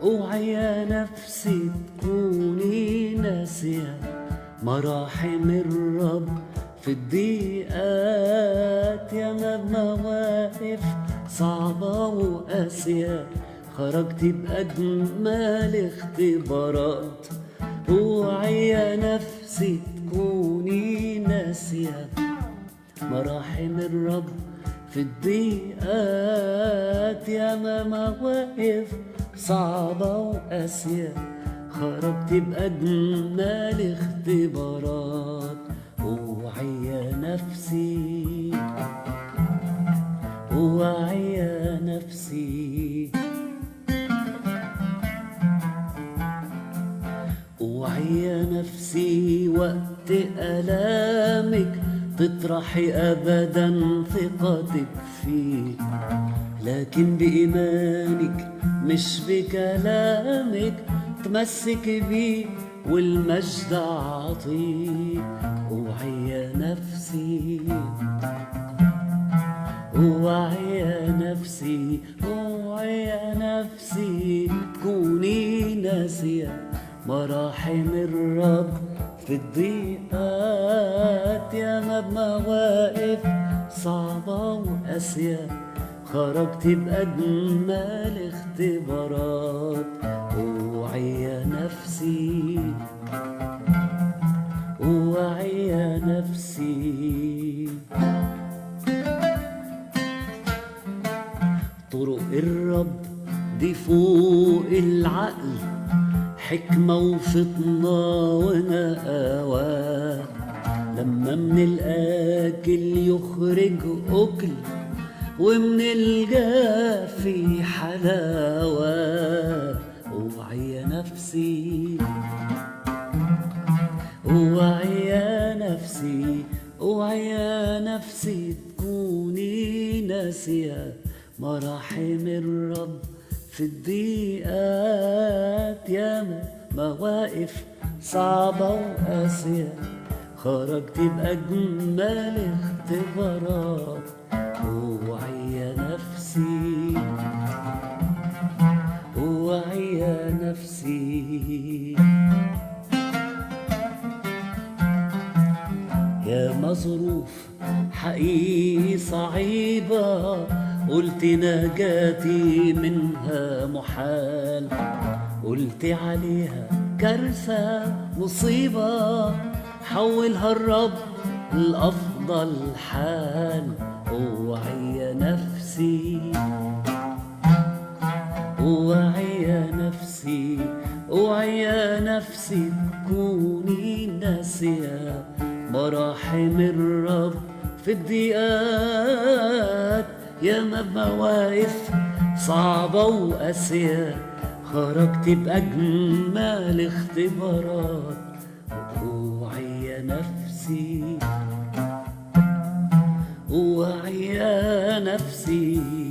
اوعي يا نفسي تكوني ناسية مراحم الرب في الضيقات. ياما بمواقف صعبة وقاسية خرجت بأجمل اختبارات. اوعي يا نفسي تكوني ناسية مراحم الرب في الضيقات. ياما مواقف صعبة وقاسية خرجت بأجمل اختبارات. اوعي يا نفسي، اوعي يا نفسي، اوعي يا نفسي وقت آلامك تطرحي أبدا ثقتك فيه، لكن بإيمانك مش بكلامك تمسك بيه والمجد عطيه. اوعي يا نفسي، اوعي يا نفسي، اوعي يا نفسي تكوني ناسية مراحم الرب في الضيقات. ياما بمواقف صعبة وقاسية خرجت بأجمل اختبارات. اوعي يا نفسي، اوعي يا نفسي. طرق الرب دي فوق العقل، حكمة وفطنة ونقاوة. لما من الآكل يخرج أكل ومن الجافي حلاوة. اوعي يا نفسي، اوعي يا نفسي، اوعي يا نفسي تكوني ناسية مراحم الرب في الضيقات. ياما مواقف صعبة وقاسية خرجت بأجمل اختبارات. اوعي يا نفسي، اوعي يا نفسي. يا مظروف حقيقي صعيبة قلت نجاتي منها محال، قلت عليها كارثة مصيبة حولها الرب لأفضل حال. اوعي يا نفسي، اوعي يا نفسي، اوعي يا نفسي تكوني ناسية مراحم الرب في الضيقات. ياما بمواقف صعبة وقاسية خرجت بأجمل اختبارات. اوعي يا نفسي، اوعي يا نفسي.